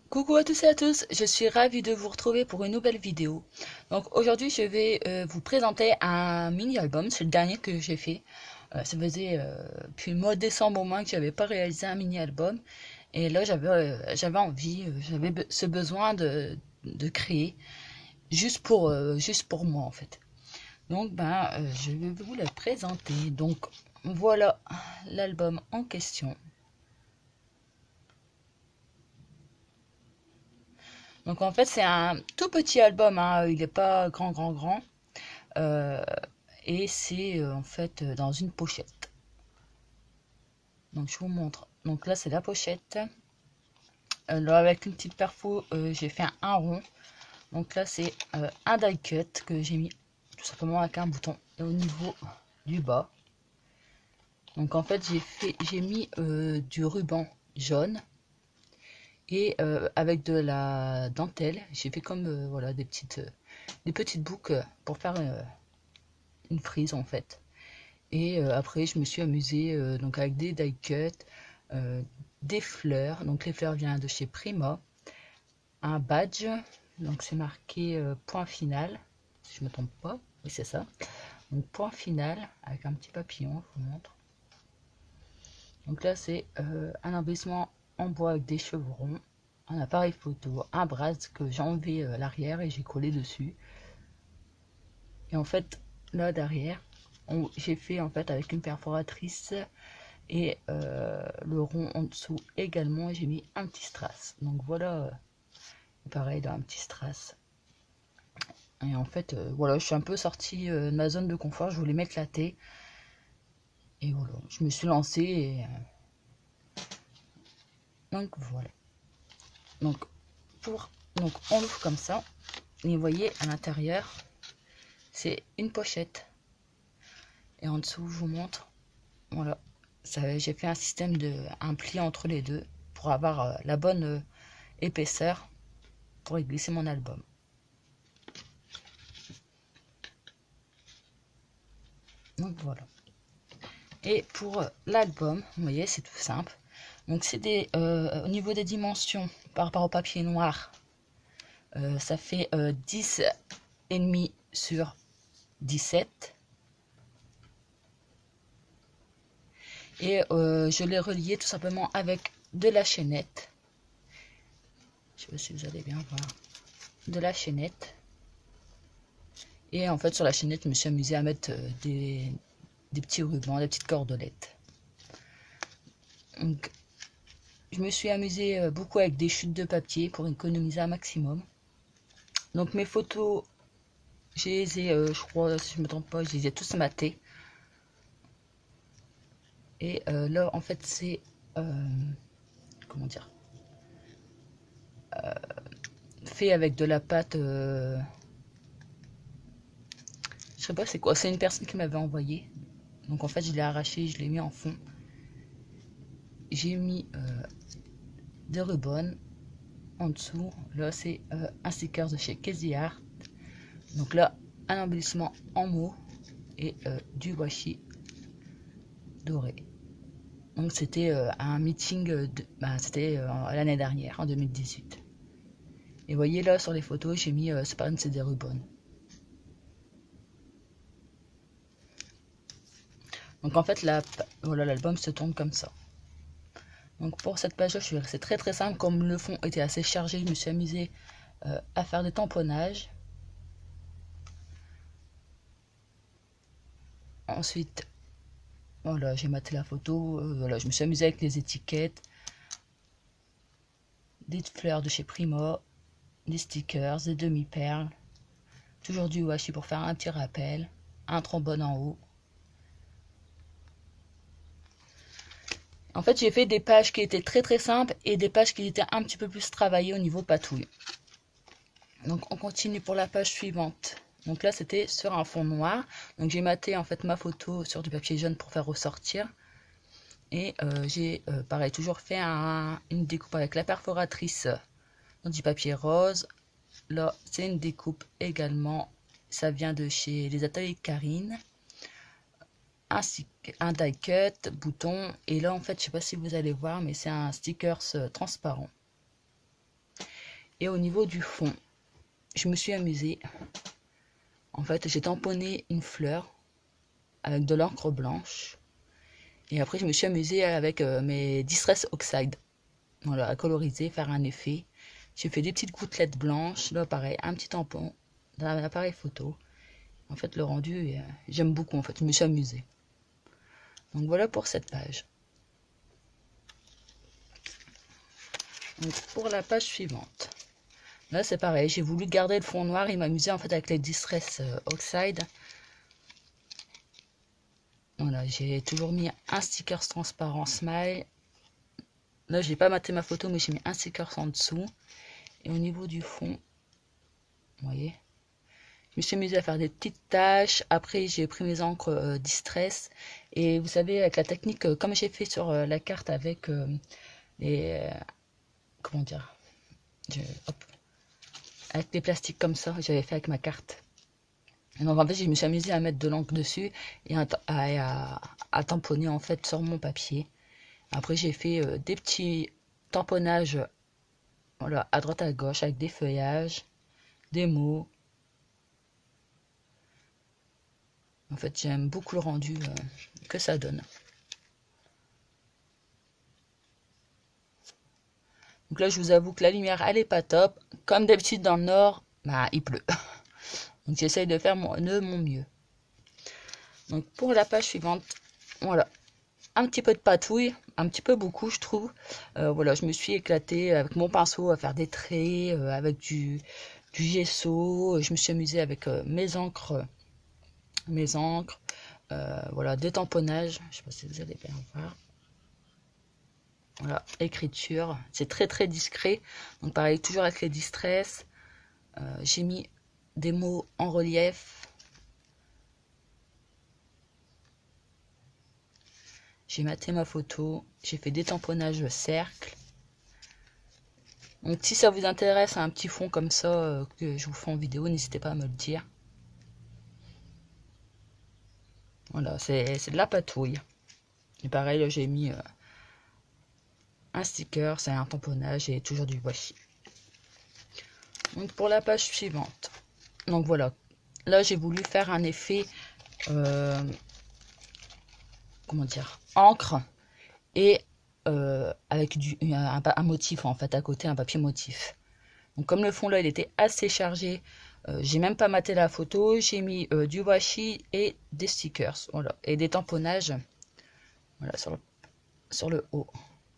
Coucou à tous et à tous, je suis ravie de vous retrouver pour une nouvelle vidéo. Donc aujourd'hui je vais vous présenter un mini-album, c'est le dernier que j'ai fait. Ça faisait depuis le mois de décembre au moins que j'avais pas réalisé un mini-album. Et là j'avais envie, ce besoin de créer juste pour moi en fait. Donc je vais vous le présenter. Donc voilà l'album en question. Donc en fait c'est un tout petit album, hein, il n'est pas grand. Euh, et c'est en fait dans une pochette. Donc je vous montre. Donc là c'est la pochette. Là avec une petite perfo, j'ai fait un rond. Donc là c'est un die cut que j'ai mis tout simplement avec un bouton et au niveau du bas. Donc en fait j'ai mis du ruban jaune et avec de la dentelle. J'ai fait comme voilà des petites boucles pour faire une frise en fait. Et après, je me suis amusée donc avec des die cuts, euh, des fleurs. Donc les fleurs viennent de chez Prima. Un badge. Donc c'est marqué point final. Si je me trompe pas. Oui, c'est ça. Donc point final avec un petit papillon, je vous montre. Donc là, c'est un embellissement en bois avec des chevrons, un appareil photo, un bras que j'ai enlevé l'arrière et j'ai collé dessus. Et en fait, là derrière, j'ai fait en fait avec une perforatrice et le rond en dessous également j'ai mis un petit strass. Donc voilà, pareil dans un petit strass. Et en fait voilà, je suis un peu sortie de ma zone de confort, je voulais m'éclater et voilà, je me suis lancée et donc voilà. Donc donc on l'ouvre comme ça et vous voyez à l'intérieur c'est une pochette et en dessous je vous montre, voilà, j'ai fait un système un pli entre les deux pour avoir la bonne épaisseur pour y glisser mon album. Donc voilà. Et pour l'album, vous voyez, c'est tout simple. Donc c'est au niveau des dimensions par rapport au papier noir, ça fait 10,5 sur 17. Et je l'ai relié tout simplement avec de la chaînette. Je sais pas si vous allez bien voir. De la chaînette. Et en fait sur la chaînette, je me suis amusée à mettre des petits rubans, des petites cordelettes. Donc je me suis amusée beaucoup avec des chutes de papier pour économiser un maximum. Donc mes photos, je les ai, je crois, si je me trompe pas, je les ai tous matées. Et là, en fait, c'est, comment dire, fait avec de la pâte, je sais pas c'est quoi, c'est une personne qui m'avait envoyé. Donc en fait, je l'ai arraché, je l'ai mis en fond. J'ai mis des rubans en dessous. Là, c'est un sticker de chez Casey Art. Donc là, un embellissement en mots et du washi doré. Donc c'était un meeting, c'était l'année dernière, en 2018. Et vous voyez là sur les photos, j'ai mis c'est des rubans. Donc en fait, voilà, l'album se tourne comme ça. Donc pour cette page-là, je suis restée très simple. Comme le fond était assez chargé, je me suis amusée à faire des tamponnages. Ensuite, voilà, j'ai maté la photo. Voilà, je me suis amusée avec les étiquettes, des fleurs de chez Prima, des stickers, des demi-perles, toujours du washi pour faire un petit rappel, un trombone en haut. En fait, j'ai fait des pages qui étaient très simples et des pages qui étaient un petit peu plus travaillées au niveau patouille. Donc on continue pour la page suivante. Donc là c'était sur un fond noir. Donc j'ai maté en fait ma photo sur du papier jaune pour faire ressortir. Et j'ai pareil toujours fait une découpe avec la perforatrice dans du papier rose. Là c'est une découpe également. Ça vient de chez les ateliers Karine. Ainsi qu'un die cut, bouton. Et là en fait je sais pas si vous allez voir mais c'est un stickers transparent. Et au niveau du fond, je me suis amusée. En fait, j'ai tamponné une fleur avec de l'encre blanche. Et après, je me suis amusée avec mes Distress Oxide. Voilà, à coloriser, faire un effet. J'ai fait des petites gouttelettes blanches. Là, pareil, un petit tampon d'un appareil photo. En fait, le rendu, j'aime beaucoup. En fait, je me suis amusée. Donc voilà pour cette page. Donc pour la page suivante. Là, c'est pareil. J'ai voulu garder le fond noir et m'amuser en fait avec les Distress Oxide. Voilà, j'ai toujours mis un sticker transparent smile. Là, j'ai pas maté ma photo, mais j'ai mis un sticker en dessous. Et au niveau du fond, vous voyez, je me suis amusée à faire des petites taches. Après, j'ai pris mes encres Distress. Et vous savez, avec la technique, comme j'ai fait sur la carte avec les... comment dire, hop, avec des plastiques comme ça, j'avais fait avec ma carte. Et donc en fait, je me suis amusée à mettre de l'encre dessus et à tamponner en fait sur mon papier. Après, j'ai fait des petits tamponnages, voilà, à droite à gauche avec des feuillages, des mots. En fait, j'aime beaucoup le rendu que ça donne. Donc là, je vous avoue que la lumière, elle est pas top. Comme d'habitude dans le nord, bah, il pleut. Donc j'essaye de faire de mon mieux. Donc pour la page suivante, voilà, un petit peu de patouille, un petit peu beaucoup je trouve. Voilà, je me suis éclatée avec mon pinceau à faire des traits, avec du gesso. Je me suis amusée avec mes encres, voilà, des tamponnages. Je sais pas si vous allez bien voir. Voilà, écriture, c'est très très discret. Donc pareil, toujours avec les Distress. J'ai mis des mots en relief. J'ai maté ma photo. J'ai fait des tamponnages cercle. Donc si ça vous intéresse, un petit fond comme ça que je vous fais en vidéo, n'hésitez pas à me le dire. Voilà, c'est de la patouille. Et pareil, là j'ai mis un sticker, c'est un tamponnage et toujours du washi. Donc pour la page suivante. Donc voilà, là j'ai voulu faire un effet, comment dire, encre et avec un motif en fait à côté, un papier motif. Donc comme le fond là il était assez chargé, j'ai même pas maté la photo, j'ai mis du washi et des stickers, voilà, et des tamponnages, voilà, sur le haut.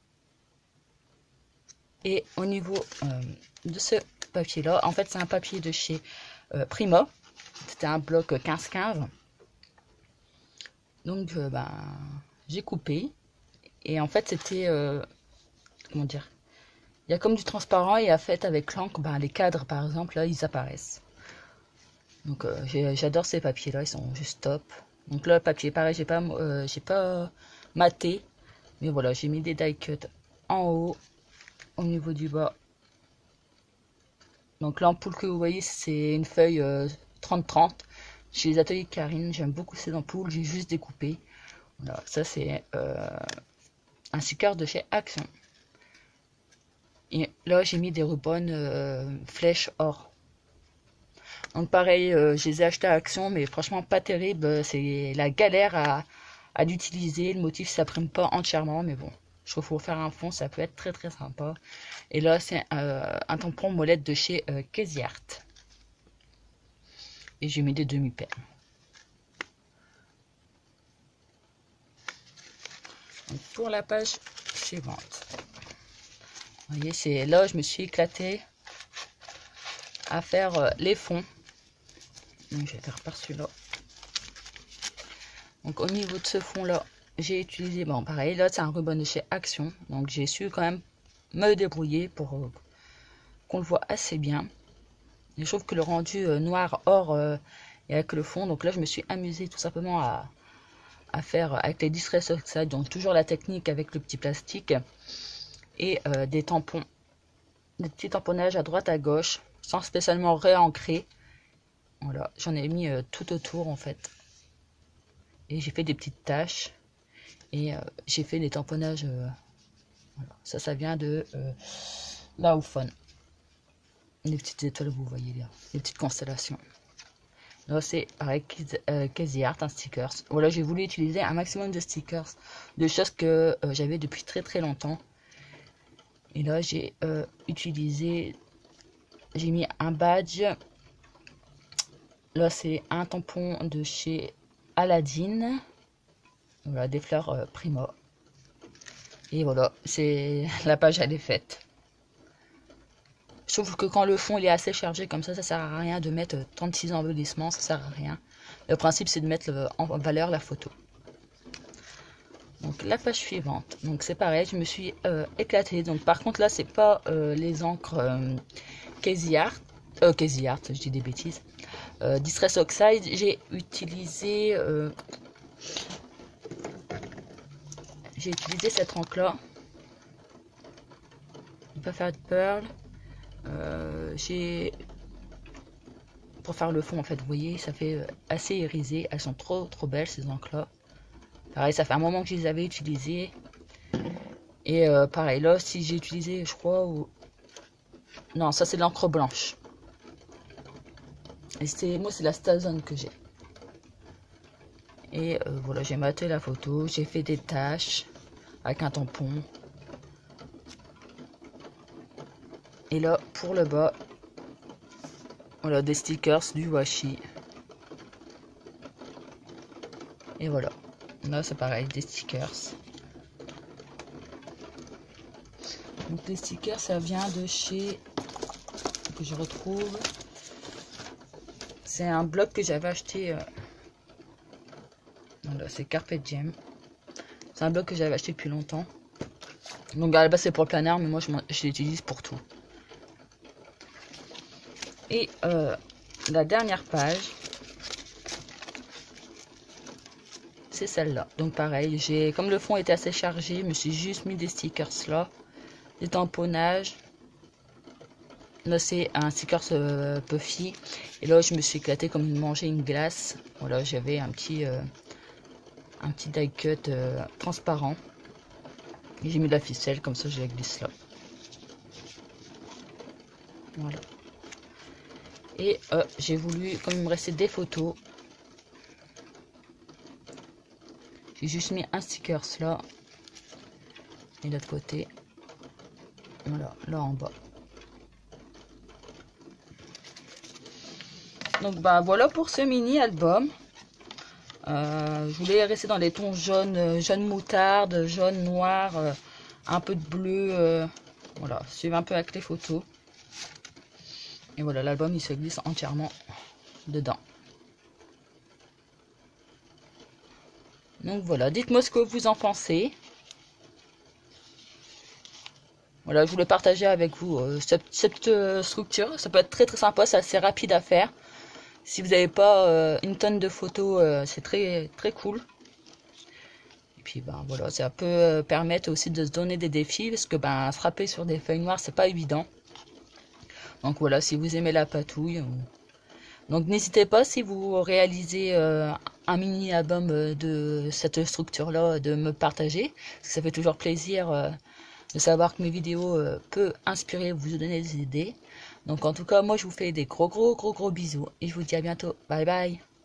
Et au niveau de ce papier là, en fait c'est un papier de chez Prima, c'était un bloc 15-15. Donc ben, j'ai coupé et en fait c'était comment dire, il y a comme du transparent et en fait avec l'encre, ben, les cadres par exemple là ils apparaissent. Donc j'adore ces papiers là, ils sont juste top. Donc là le papier pareil, j'ai pas maté, mais voilà, j'ai mis des die cut en haut, au niveau du bas. Donc l'ampoule que vous voyez c'est une feuille 30-30 chez les ateliers Karine, j'aime beaucoup ces ampoules, j'ai juste découpé. Voilà, ça c'est un sticker de chez Action. Et là j'ai mis des rubans flèches or. Donc pareil, je les ai achetés à Action, mais franchement pas terrible. C'est la galère à l'utiliser. Le motif s'imprime pas entièrement, mais bon, je trouve qu'il faut faire un fond, ça peut être très très sympa. Et là c'est un tampon molette de chez Casey Art. Et j'ai mis des demi-paires. Pour la page suivante, vous voyez, c'est là je me suis éclatée à faire les fonds. Donc je vais faire par celui-là. Donc au niveau de ce fond là, j'ai utilisé, bon pareil, là c'est un ruban de chez Action. Donc j'ai su quand même me débrouiller pour qu'on le voit assez bien. Et je trouve que le rendu noir or et avec le fond, donc là je me suis amusée tout simplement à faire avec les Distress Oxide, donc toujours la technique avec le petit plastique et des tampons, des petits tamponnages à droite à gauche sans spécialement réancrer. Voilà, j'en ai mis tout autour en fait et j'ai fait des petites taches et j'ai fait des tamponnages, voilà. Ça vient de Laophone. les petites étoiles, vous voyez là, les petites constellations. Là, c'est avec Casey Art, un stickers. Voilà, j'ai voulu utiliser un maximum de stickers, de choses que j'avais depuis très longtemps. Et là, j'ai mis un badge. Là, c'est un tampon de chez Aladdin. Voilà, des fleurs Prima. Et voilà, c'est la page, elle est faite. Je trouve que quand le fond il est assez chargé comme ça sert à rien de mettre 36 embellissements, ça sert à rien. Le principe c'est de mettre en valeur la photo. Donc la page suivante, donc c'est pareil, je me suis éclatée. Donc par contre là c'est pas les encres Casey Art, je dis des bêtises. Distress Oxide, j'ai utilisé cette encre là. Pas faire de pearl. Pour faire le fond en fait, vous voyez, ça fait assez irisé. Elles sont trop belles ces encres là. Pareil, ça fait un moment que je les avais utilisées. Et pareil, là si j'ai utilisé, je crois, non, ça c'est de l'encre blanche. Et moi c'est la Stazone que j'ai. Et voilà, j'ai maté la photo, j'ai fait des taches avec un tampon. Et là, pour le bas, voilà, des stickers, du washi. Et voilà. Là, c'est pareil, des stickers. Donc, les stickers, ça vient de chez... que je retrouve. C'est un bloc que j'avais acheté... Voilà, c'est Carpe Diem. C'est un bloc que j'avais acheté depuis longtemps. Donc, à la base, c'est pour le planeur, mais moi, je l'utilise pour tout. Et la dernière page, c'est celle-là. Donc pareil, comme le fond était assez chargé, je me suis juste mis des stickers là, des tamponnages. Là c'est un sticker Puffy. Et là je me suis éclaté comme manger une glace. Voilà, j'avais un petit die cut transparent. Et j'ai mis de la ficelle, comme ça je la glisse là. Voilà. Et j'ai voulu, comme il me restait des photos, j'ai juste mis un sticker là. Et de l'autre côté. Voilà, là en bas. Donc bah voilà pour ce mini album. Je voulais rester dans les tons jaunes, jaune moutarde, jaune noir, un peu de bleu. Voilà, suivre un peu avec les photos. Et voilà, l'album il se glisse entièrement dedans. Donc voilà, dites-moi ce que vous en pensez. Voilà, je voulais partager avec vous cette structure. Ça peut être très sympa, c'est assez rapide à faire. Si vous n'avez pas une tonne de photos, c'est très cool. Et puis ben voilà, ça peut permettre aussi de se donner des défis, parce que ben frapper sur des feuilles noires, c'est pas évident. Donc voilà, si vous aimez la patouille. Donc n'hésitez pas, si vous réalisez un mini album de cette structure-là, de me partager. Parce que ça fait toujours plaisir de savoir que mes vidéos peuvent inspirer, vous donner des idées. Donc en tout cas, moi je vous fais des gros bisous. Et je vous dis à bientôt. Bye bye.